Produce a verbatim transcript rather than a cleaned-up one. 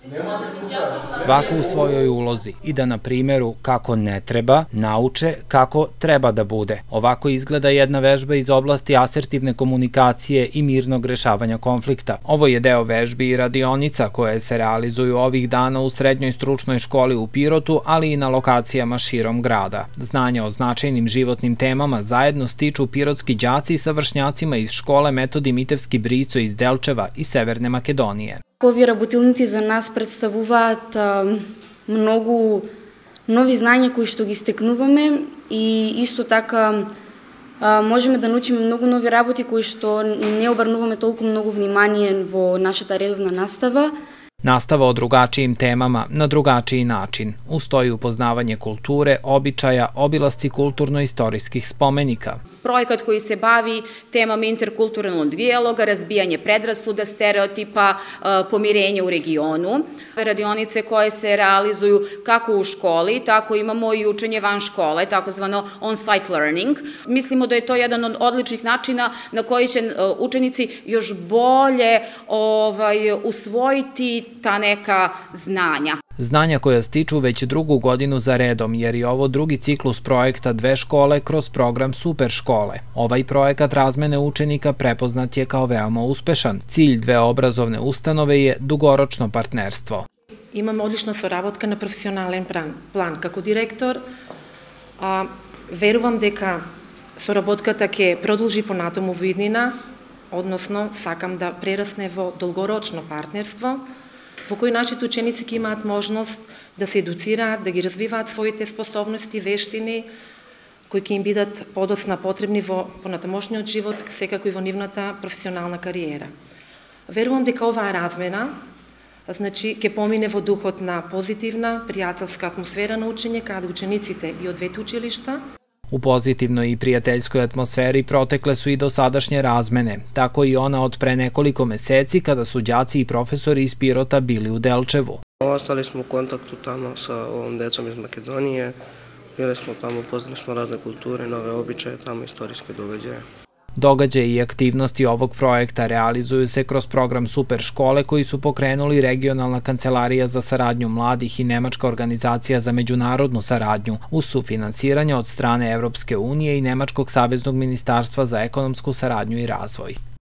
Svako u svojoj ulozi i da na primjeru kako ne treba nauče kako treba da bude. Ovako izgleda jedna vežba iz oblasti asertivne komunikacije i mirnog rešavanja konflikta. Ovo je deo vežbi i radionica koje se realizuju ovih dana u srednjoj stručnoj školi u Pirotu, ali i na lokacijama širom grada. Znanja o značajnim životnim temama zajedno stiču pirotski đaci sa vršnjacima iz škole Metodi Mitevski Brico iz Delčeva i Severne Makedonije. Ovi работилници за нас представуваат многу нови знања кои што ги стекнуваме и исто така можеме да научиме многу нови работи кои што не обрнуваме толку многу внимание во нашата редовна настава. Nastava o drugačijim temama na drugačiji način. Uz to i upoznavanje kulture, običaja, obilasci kulturno-istorijskih spomenika. Projekat koji se bavi temama interkulturalnog dijaloga, razbijanje predrasuda, stereotipa, pomirenje u regionu. Radionice koje se realizuju kako u školi, tako imamo i učenje van škole, takozvano on-site learning. Mislimo da je to jedan od odličnih načina na koji će učenici još bolje usvojiti ta neka znanja. Znanja koja stiču već drugu godinu za redom, jer je ovo drugi ciklus projekta Dve škole kroz program Super škole. Ovaj projekat razmene učenika prepoznat je kao veoma uspešan. Cilj dve obrazovne ustanove je dugoročno partnerstvo. Imamo odlična sоработка на професионален план. Како директор, верувам дека соработката ќе продолжи понатаму во иднина, односно сакам да прерасне во долгорочно партнерство, во кој нашите ученици ќе имаат можност да се едуцираат, да ги развиваат своите способности, вештини, кои ќе им бидат подоцна потребни во понатамошниот живот, секако и во нивната професионална кариера. Верувам дека оваа размена значи ќе помине во духот на позитивна, пријателска атмосфера на учење каде учениците и од двете училишта. U pozitivnoj i prijateljskoj atmosferi protekle su i dosadašnje razmene, tako i ona od pre nekoliko meseci kada su đaci i profesori iz Pirota bili u Delčevu. Ostali smo u kontaktu tamo sa ovom decom iz Makedonije, bili smo tamo, upoznali smo razne kulture, nove običaje, tamo istorijske događaje. Događaje i aktivnosti ovog projekta realizuju se kroz program Super škole koji su pokrenuli Regionalna kancelarija za saradnju mladih i Nemačka organizacija za međunarodnu saradnju uz sufinansiranje od strane Evropske unije i Nemačkog saveznog ministarstva za ekonomsku saradnju i razvoj.